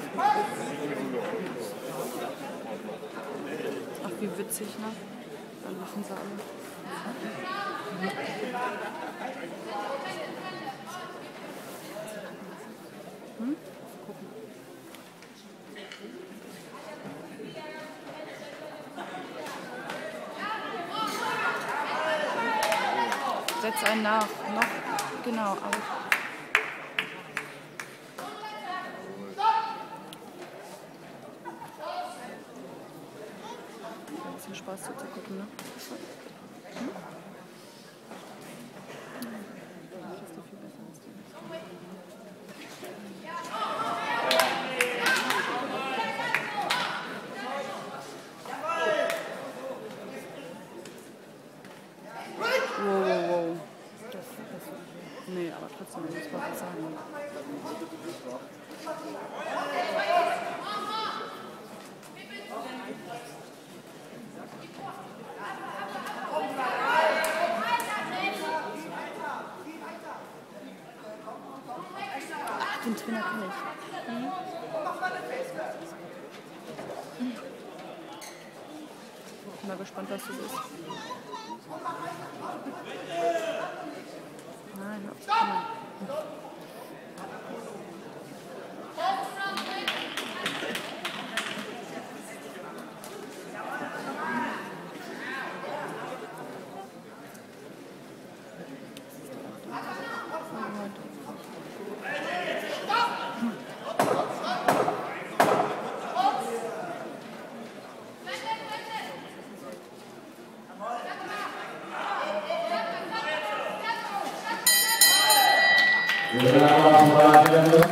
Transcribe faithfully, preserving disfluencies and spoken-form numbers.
Ach, wie witzig, ne? Dann lachen sie alle. Hm? Gucken. Setz einen nach. Noch. Genau. Aber ein bisschen Spaß zu gucken, ne? Hm? Wow, wow, wow. Das, das, nee, aber trotzdem muss man was sagen. Ach, den Trainer kenne ich. Mhm. Ich bin mal gespannt, was das ist. Nein, hör auf zu kommen. Ja,